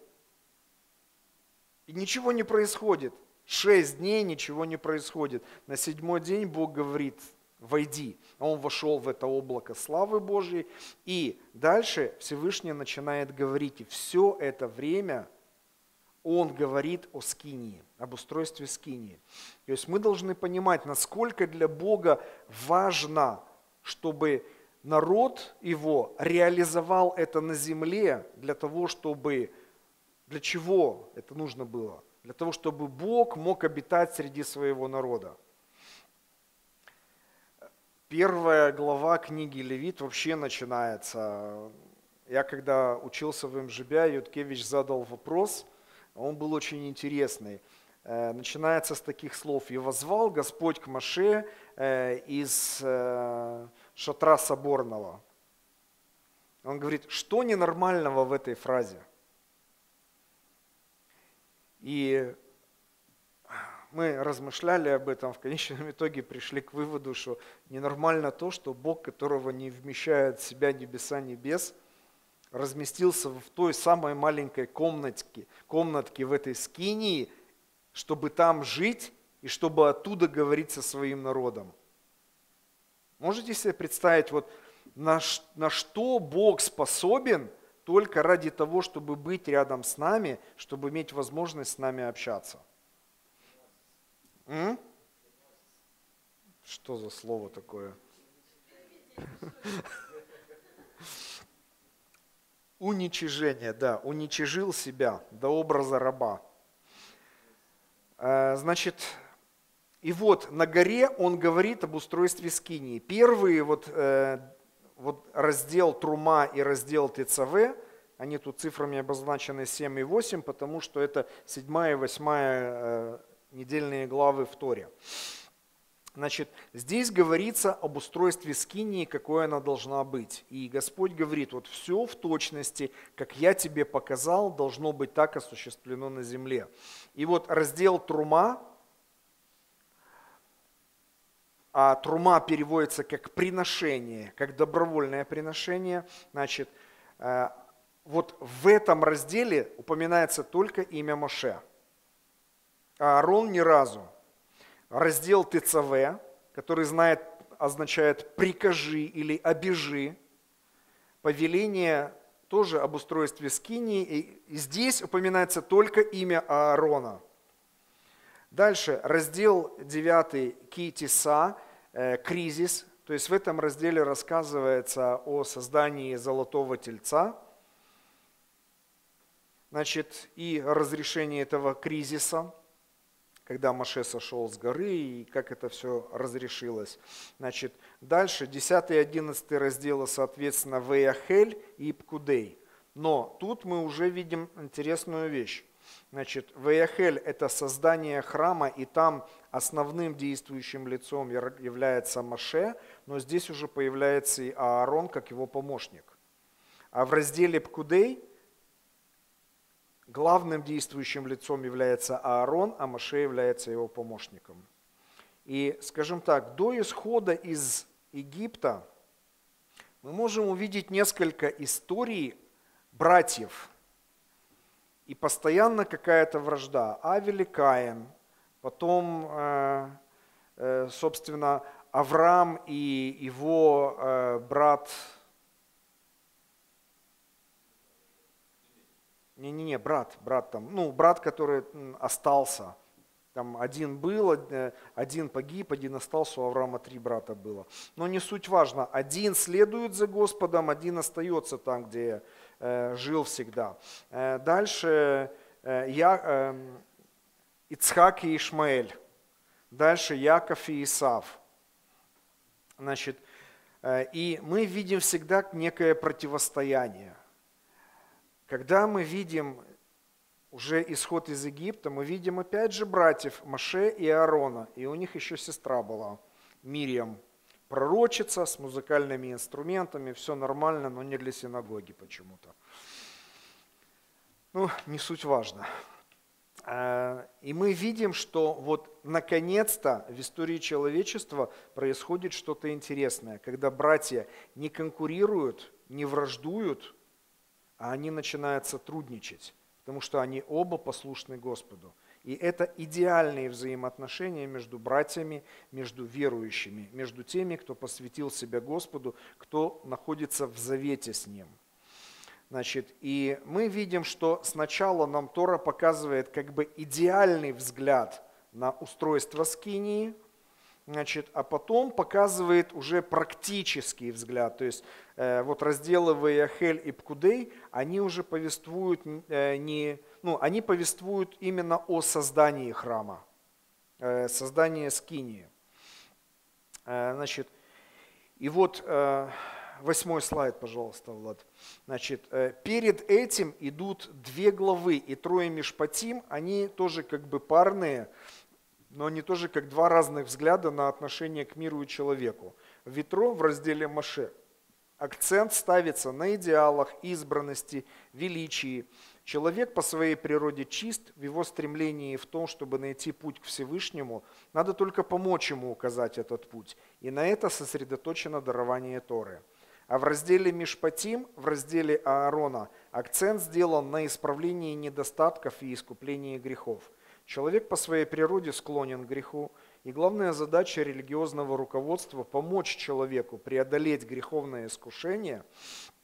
И ничего не происходит. Шесть дней ничего не происходит. На седьмой день Бог говорит, войди. Он вошел в это облако славы Божьей. И дальше Всевышний начинает говорить. И все это время Он говорит о скинии, об устройстве скинии. То есть мы должны понимать, насколько для Бога важно, чтобы народ Его реализовал это на земле для того, чтобы... Для чего это нужно было? Для того, чтобы Бог мог обитать среди своего народа. Первая глава книги Левит вообще начинается. Я когда учился в эм жэ бэ, Юткевич задал вопрос, он был очень интересный. Начинается с таких слов. «И воззвал Господь к Моше из шатра соборного». Он говорит, что ненормального в этой фразе? И мы размышляли об этом, в конечном итоге пришли к выводу, что ненормально то, что Бог, которого не вмещает в себя небеса небес, разместился в той самой маленькой комнатке, комнатке в этой скинии, чтобы там жить и чтобы оттуда говорить со своим народом. Можете себе представить, вот на, на что Бог способен только ради того, чтобы быть рядом с нами, чтобы иметь возможность с нами общаться? М? Что за слово такое? Уничижение, да, уничижил себя до образа раба. Значит, и вот на горе он говорит об устройстве скинии. Первые вот, вот раздел Трума и раздел Тецаве, они тут цифрами обозначены семь и восемь, потому что это седьмая и восьмая недельные главы в Торе. Значит, здесь говорится об устройстве скинии, какой она должна быть. И Господь говорит, вот все в точности, как я тебе показал, должно быть так осуществлено на земле. И вот раздел Трума, а Трума переводится как приношение, как добровольное приношение, значит, вот в этом разделе упоминается только имя Моше. А Аарон ни разу. Раздел Тецаве, который знает, означает «прикажи» или «обижи». Повеление тоже об устройстве скинии. И здесь упоминается только имя Аарона. Дальше раздел девятый Ки-Тиса, э, кризис. То есть в этом разделе рассказывается о создании золотого тельца. Значит, и разрешении этого кризиса, когда Моше сошел с горы и как это все разрешилось. Значит, дальше десятый и одиннадцатый разделы, соответственно, Веяхель и Пкудей. Но тут мы уже видим интересную вещь. Значит, Веяхель – это создание храма, и там основным действующим лицом является Моше, но здесь уже появляется и Аарон как его помощник. А в разделе Пкудей главным действующим лицом является Аарон, а Моше является его помощником. И, скажем так, до исхода из Египта мы можем увидеть несколько историй братьев. И постоянно какая-то вражда. Авель и Каин, потом, собственно, Авраам и его брат... Не-не-не, брат, брат там, ну, брат, который остался. Там один был, один погиб, один остался, у Авраама три брата было. Но не суть важно, один следует за Господом, один остается там, где э, жил всегда. Э, дальше э, я, э, Ицхак и Ишмаэль. Дальше Яков и Исав. Значит, э, и мы видим всегда некое противостояние. Когда мы видим уже исход из Египта, мы видим опять же братьев Моше и Аарона, и у них еще сестра была, Мириам, пророчица с музыкальными инструментами, все нормально, но не для синагоги почему-то. Ну, не суть важно. И мы видим, что вот наконец-то в истории человечества происходит что-то интересное, когда братья не конкурируют, не враждуют, а они начинают сотрудничать, потому что они оба послушны Господу. И это идеальные взаимоотношения между братьями, между верующими, между теми, кто посвятил себя Господу, кто находится в завете с Ним. Значит, и мы видим, что сначала нам Тора показывает как бы идеальный взгляд на устройство скинии, значит, а потом показывает уже практический взгляд. То есть э, вот разделы Веяхель и Пкудей, они уже повествуют, э, не, ну, они повествуют именно о создании храма, э, создании скинии. Э, значит, и вот э, восьмой слайд, пожалуйста, Влад. Значит, э, перед этим идут две главы, и трое Мишпатим, они тоже как бы парные, но они тоже как два разных взгляда на отношение к миру и человеку. В Итро, в разделе Моше, акцент ставится на идеалах, избранности, величии. Человек по своей природе чист, в его стремлении в том, чтобы найти путь к Всевышнему, надо только помочь ему указать этот путь. И на это сосредоточено дарование Торы. А в разделе Мишпатим, в разделе Аарона, акцент сделан на исправлении недостатков и искуплении грехов. Человек по своей природе склонен к греху, и главная задача религиозного руководства – помочь человеку преодолеть греховное искушение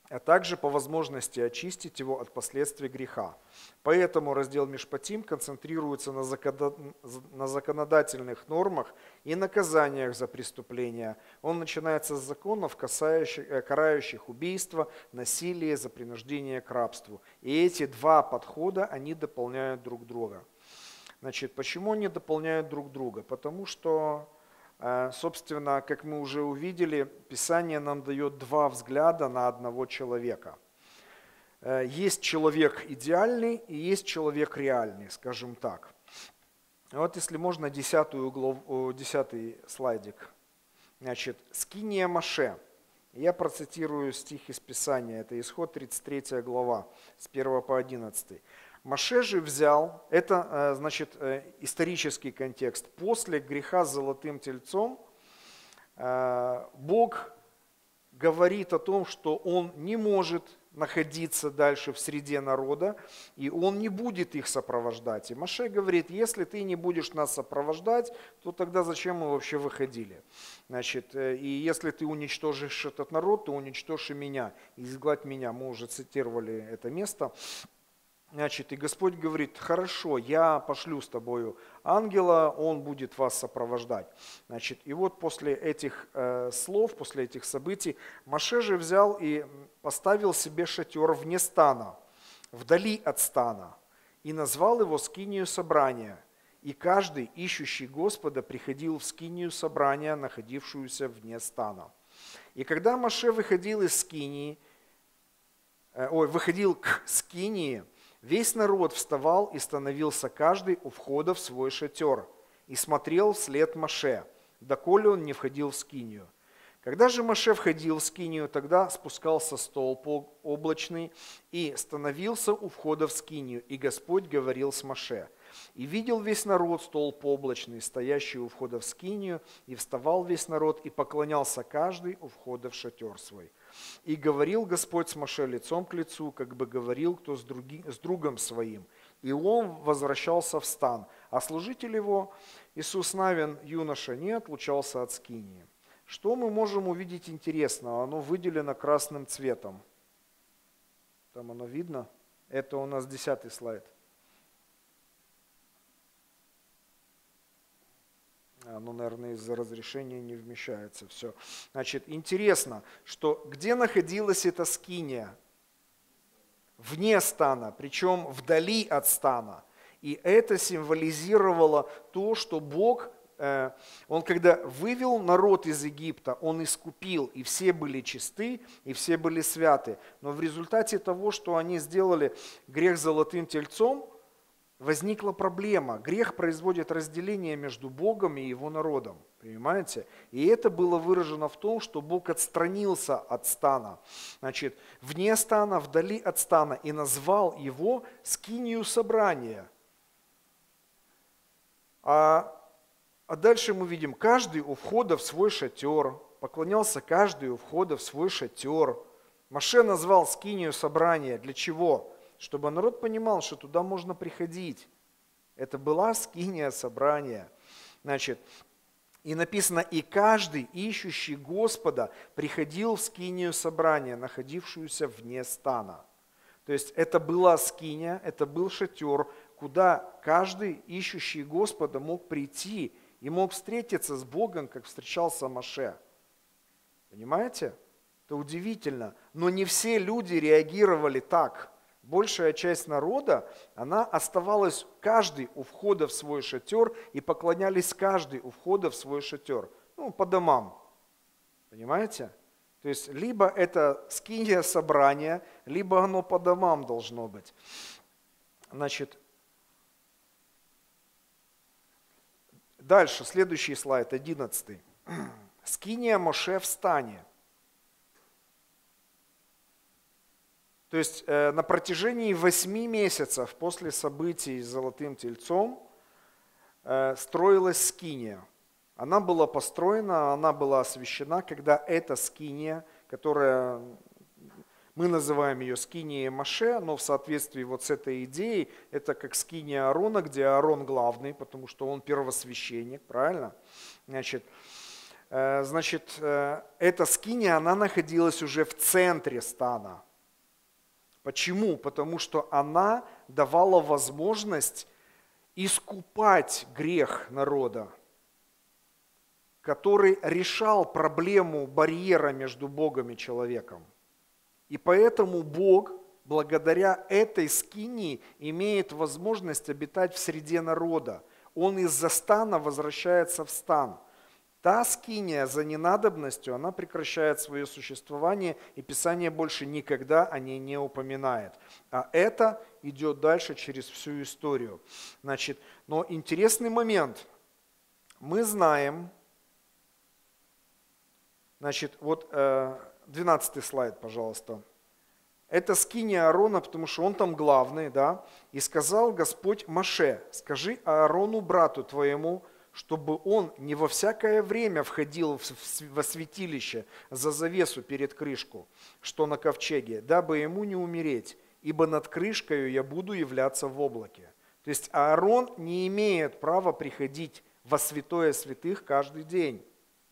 а также по возможности очистить его от последствий греха. Поэтому раздел Мишпатим концентрируется на законодательных нормах и наказаниях за преступления. Он начинается с законов, касающих, карающих убийство, насилие, за принуждение к рабству. И эти два подхода, они дополняют друг друга. Значит, почему они дополняют друг друга? Потому что, собственно, как мы уже увидели, Писание нам дает два взгляда на одного человека. Есть человек идеальный и есть человек реальный, скажем так. Вот если можно, десятую главу, десятый слайдик. Значит, скиния Моше. Я процитирую стих из Писания, это Исход тридцать третья глава, с первого по одиннадцатый. Моше же взял, это, значит, исторический контекст, после греха с золотым тельцом Бог говорит о том, что Он не может находиться дальше в среде народа, и Он не будет их сопровождать. И Моше говорит, если ты не будешь нас сопровождать, то тогда зачем мы вообще выходили? Значит, и если ты уничтожишь этот народ, то уничтожь и меня, и изгладь меня. Мы уже цитировали это место. Значит, и Господь говорит, хорошо, я пошлю с тобою ангела, он будет вас сопровождать. Значит, и вот после этих э, слов, после этих событий, Моше же взял и поставил себе шатер вне стана, вдали от стана, и назвал его скинию собрания. И каждый, ищущий Господа, приходил в скинию собрания, находившуюся вне стана. И когда Моше выходил из скинии, э, ой, выходил к скинии, весь народ вставал и становился каждый у входа в свой шатер и смотрел вслед Моше, доколе он не входил в скинию. Когда же Моше входил в скинию, тогда спускался столб облачный и становился у входа в скинию, и Господь говорил с Моше. И видел весь народ столб облачный, стоящий у входа в скинию, и вставал весь народ, и поклонялся каждый у входа в шатер свой. И говорил Господь с Моше лицом к лицу, как бы говорил кто с, други, с другом своим. И он возвращался в стан, а служитель его, Иисус Навин, юноша, не отлучался от скинии. Что мы можем увидеть интересного? Оно выделено красным цветом. Там оно видно? Это у нас десятый слайд. Оно, наверное, из-за разрешения не вмещается. Все. Значит, интересно, что где находилась эта скиния? Вне стана, причем вдали от стана. И это символизировало то, что Бог, э, Он когда вывел народ из Египта, Он искупил, и все были чисты, и все были святы. Но в результате того, что они сделали грех золотым тельцом, возникла проблема. Грех производит разделение между Богом и Его народом. Понимаете? И это было выражено в том, что Бог отстранился от стана. Значит, вне стана, вдали от стана, и назвал его скинию собрания. А, а дальше мы видим, каждый у входа в свой шатер, поклонялся каждый у входа в свой шатер. Моше назвал скинию собрания. Для чего? Чтобы народ понимал, что туда можно приходить. Это была скиния собрания. Значит, и написано, и каждый, ищущий Господа, приходил в скинию собрания, находившуюся вне стана. То есть это была скиния, это был шатер, куда каждый, ищущий Господа, мог прийти и мог встретиться с Богом, как встречался Моше. Понимаете? Это удивительно. Но не все люди реагировали так. Большая часть народа, она оставалась каждый у входа в свой шатер и поклонялись каждый у входа в свой шатер. Ну, по домам. Понимаете? То есть, либо это скиния собрания, либо оно по домам должно быть. Значит, дальше, следующий слайд, одиннадцатый. Скиния Моше в стане. То есть э, на протяжении восьми месяцев после событий с золотым тельцом э, строилась скиния. Она была построена, она была освящена, когда эта скиния, которая, мы называем ее скинией Моше, но в соответствии вот с этой идеей, это как скиния Аарона, где Аарон главный, потому что он первосвященник, правильно? Значит, э, значит, э, эта скиния, она находилась уже в центре стана. Почему? Потому что она давала возможность искупать грех народа, который решал проблему барьера между Богом и человеком. И поэтому Бог, благодаря этой скинии, имеет возможность обитать в среде народа. Он из-за стана возвращается в стан. Та скиния за ненадобностью, она прекращает свое существование, и Писание больше никогда о ней не упоминает. А это идет дальше через всю историю. Значит, но интересный момент. Мы знаем, значит, вот двенадцатый слайд, пожалуйста. Это скиния Аарона, потому что он там главный, да. И сказал Господь Моше: скажи Аарону, брату твоему, чтобы он не во всякое время входил во святилище за завесу перед крышку, что на ковчеге, дабы ему не умереть, ибо над крышкою я буду являться в облаке. То есть Аарон не имеет права приходить во святое святых каждый день.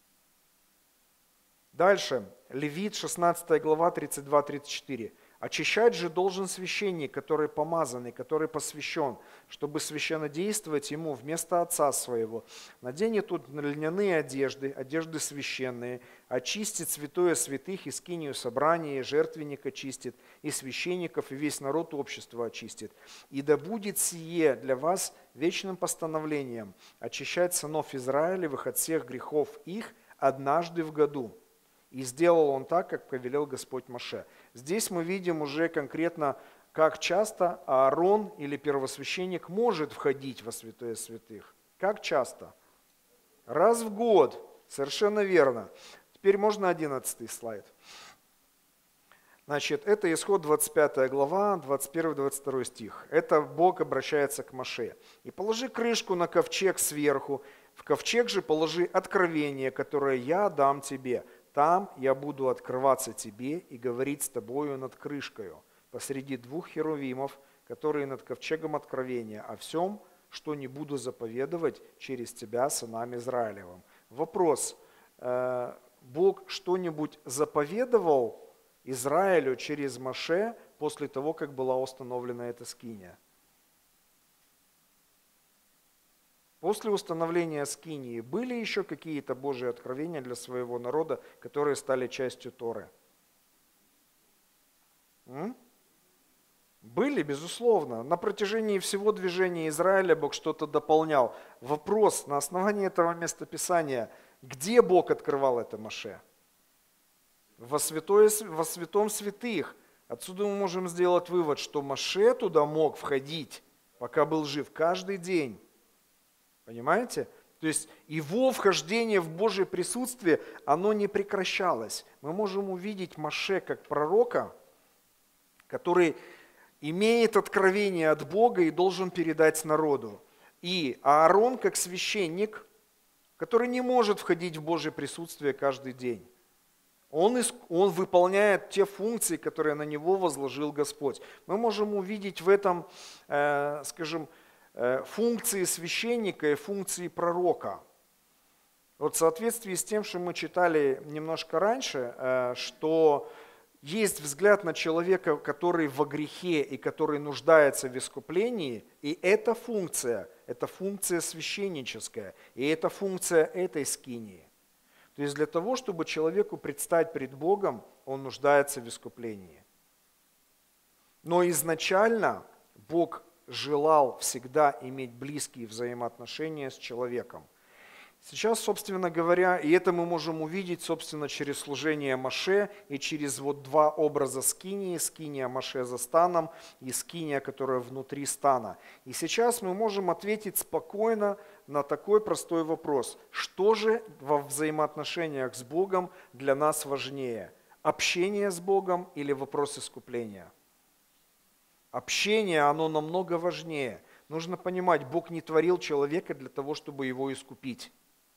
Дальше, Левит, шестнадцатая глава, тридцать два тридцать четыре. Очищать же должен священник, который помазанный, который посвящен, чтобы священнодействовать ему вместо отца своего. Наденет тут льняные одежды, одежды священные, очистит святое святых и скинию собрания, и жертвенник очистит, и священников, и весь народ общества очистит. И да будет сие для вас вечным постановлением очищать сынов Израилевых от всех грехов их однажды в году. И сделал он так, как повелел Господь Моше. Здесь мы видим уже конкретно, как часто Аарон или первосвященник может входить во святое святых. Как часто? Раз в год. Совершенно верно. Теперь можно одиннадцатый слайд. Значит, это Исход двадцать пятая глава, двадцать первый двадцать второй стих. Это Бог обращается к Моше. «И положи крышку на ковчег сверху, в ковчег же положи откровение, которое я дам тебе. Там я буду открываться тебе и говорить с тобою над крышкою, посреди двух херувимов, которые над ковчегом откровения, о всем, что не буду заповедовать через тебя сынам Израилевым». Вопрос. Бог что-нибудь заповедовал Израилю через Моше после того, как была установлена эта скиния? После установления скинии были еще какие-то Божьи откровения для своего народа, которые стали частью Торы? М? Были, безусловно. На протяжении всего движения Израиля Бог что-то дополнял. Вопрос на основании этого местописания: где Бог открывал это Моше? Во, святое, во святом святых. Отсюда мы можем сделать вывод, что Моше туда мог входить, пока был жив, каждый день. Понимаете? То есть его вхождение в Божье присутствие, оно не прекращалось. Мы можем увидеть Моше как пророка, который имеет откровение от Бога и должен передать народу. И Аарон как священник, который не может входить в Божье присутствие каждый день. Он, он выполняет те функции, которые на него возложил Господь. Мы можем увидеть в этом, э, скажем, функции священника и функции пророка. Вот в соответствии с тем, что мы читали немножко раньше, что есть взгляд на человека, который во грехе и который нуждается в искуплении, и эта функция, это функция священническая, и это функция этой скинии. То есть для того, чтобы человеку предстать пред Богом, он нуждается в искуплении. Но изначально Бог желал всегда иметь близкие взаимоотношения с человеком. Сейчас, собственно говоря, и это мы можем увидеть, собственно, через служение Моше и через вот два образа скинии, скиния Моше за станом и скиния, которая внутри стана. И сейчас мы можем ответить спокойно на такой простой вопрос. Что же во взаимоотношениях с Богом для нас важнее? Общение с Богом или вопрос искупления? Общение, оно намного важнее. Нужно понимать, Бог не творил человека для того, чтобы его искупить.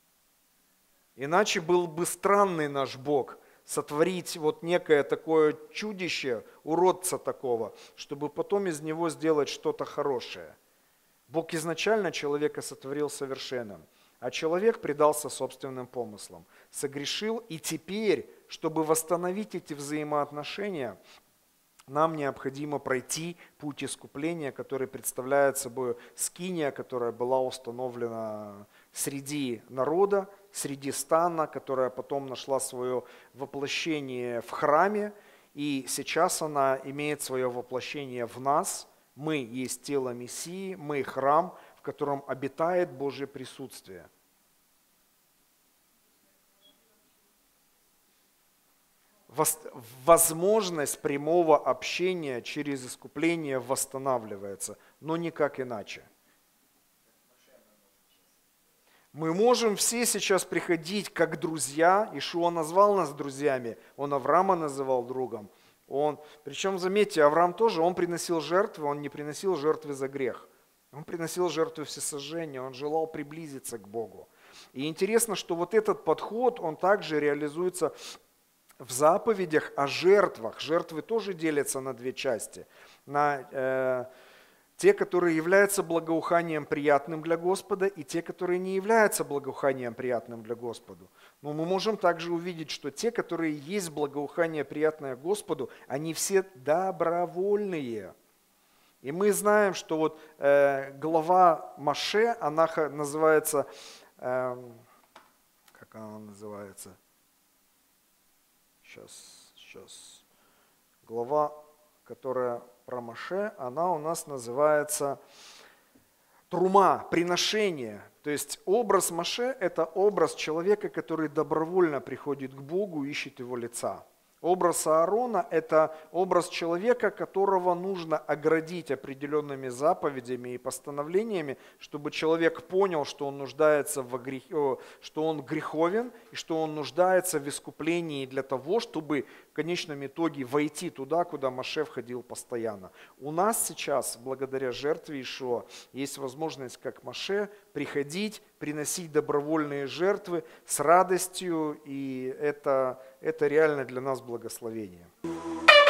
Иначе был бы странный наш Бог сотворить вот некое такое чудище, уродца такого, чтобы потом из него сделать что-то хорошее. Бог изначально человека сотворил совершенным. а человек предался собственным помыслам, согрешил, и теперь, чтобы восстановить эти взаимоотношения, нам необходимо пройти путь искупления, который представляет собой скиния, которая была установлена среди народа, среди стана, которая потом нашла свое воплощение в храме, и сейчас она имеет свое воплощение в нас. Мы есть тело Мессии, мы храм, в котором обитает Божье присутствие. Возможность прямого общения через искупление восстанавливается, но никак иначе. Мы можем все сейчас приходить как друзья. Ишуа назвал нас друзьями, он Авраама называл другом. Он, причем, заметьте, Авраам тоже, он приносил жертвы, он не приносил жертвы за грех. Он приносил жертвы всесожжения, он желал приблизиться к Богу. И интересно, что вот этот подход, он также реализуется в заповедях о жертвах. Жертвы тоже делятся на две части. На э, те, которые являются благоуханием приятным для Господа, и те, которые не являются благоуханием приятным для Господа. Но мы можем также увидеть, что те, которые есть благоухание приятное Господу, они все добровольные. И мы знаем, что вот э, глава Моше, она называется, э, как она называется? Сейчас, сейчас. Глава, которая про Моше, она у нас называется трума, приношение. То есть образ Моше – это образ человека, который добровольно приходит к Богу, ищет его лица. Образ Аарона – это образ человека, которого нужно оградить определенными заповедями и постановлениями, чтобы человек понял, что он нуждается в грех... что он греховен и что он нуждается в искуплении для того, чтобы в конечном итоге войти туда, куда Моше входил постоянно. У нас сейчас, благодаря жертве Ишуа, есть возможность, как Моше, приходить, приносить добровольные жертвы с радостью, и это, это реально для нас благословение.